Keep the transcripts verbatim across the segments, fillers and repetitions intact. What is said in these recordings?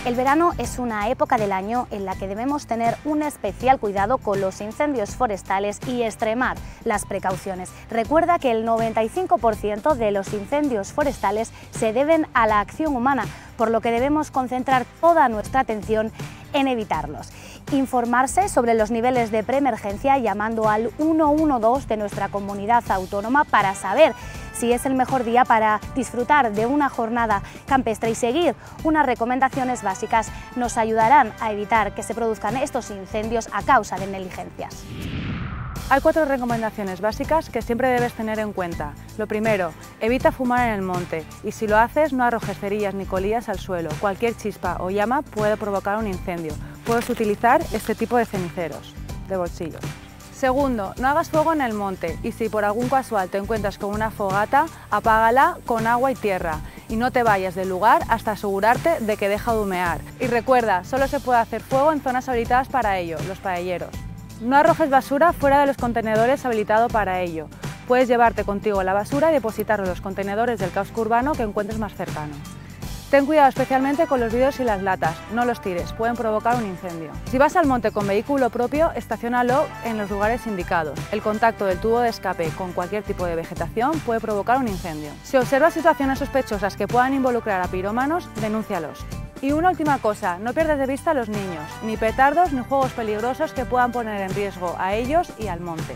El verano es una época del año en la que debemos tener un especial cuidado con los incendios forestales y extremar las precauciones. Recuerda que el noventa y cinco por ciento de los incendios forestales se deben a la acción humana, por lo que debemos concentrar toda nuestra atención en evitarlos. Informarse sobre los niveles de preemergencia llamando al uno uno dos de nuestra comunidad autónoma para saber si es el mejor día para disfrutar de una jornada campestre y seguir unas recomendaciones básicas nos ayudarán a evitar que se produzcan estos incendios a causa de negligencias. Hay cuatro recomendaciones básicas que siempre debes tener en cuenta. Lo primero, evita fumar en el monte y si lo haces no arrojes cerillas ni colillas al suelo. Cualquier chispa o llama puede provocar un incendio. Puedes utilizar este tipo de ceniceros de bolsillo. Segundo, no hagas fuego en el monte y si por algún casual te encuentras con una fogata, apágala con agua y tierra y no te vayas del lugar hasta asegurarte de que deja de humear. Y recuerda, solo se puede hacer fuego en zonas habilitadas para ello, los paelleros. No arrojes basura fuera de los contenedores habilitados para ello. Puedes llevarte contigo la basura y depositarlo en los contenedores del casco urbano que encuentres más cercano. Ten cuidado especialmente con los vidrios y las latas, no los tires, pueden provocar un incendio. Si vas al monte con vehículo propio, estaciónalo en los lugares indicados. El contacto del tubo de escape con cualquier tipo de vegetación puede provocar un incendio. Si observas situaciones sospechosas que puedan involucrar a pirómanos, denúncialos. Y una última cosa, no pierdas de vista a los niños, ni petardos ni juegos peligrosos que puedan poner en riesgo a ellos y al monte.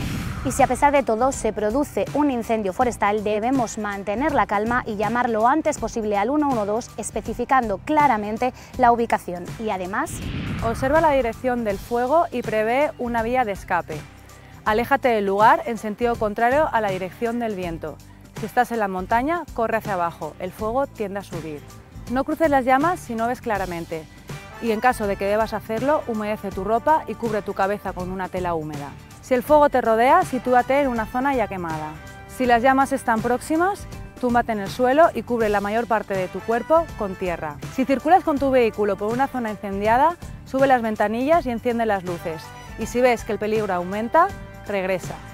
Y si a pesar de todo se produce un incendio forestal, debemos mantener la calma y llamar lo antes posible al uno uno dos, especificando claramente la ubicación. Y además, observa la dirección del fuego y prevé una vía de escape. Aléjate del lugar en sentido contrario a la dirección del viento. Si estás en la montaña, corre hacia abajo, el fuego tiende a subir. No cruces las llamas si no ves claramente. Y en caso de que debas hacerlo, humedece tu ropa y cubre tu cabeza con una tela húmeda. Si el fuego te rodea, sitúate en una zona ya quemada. Si las llamas están próximas, túmbate en el suelo y cubre la mayor parte de tu cuerpo con tierra. Si circulas con tu vehículo por una zona incendiada, sube las ventanillas y enciende las luces. Y si ves que el peligro aumenta, regresa.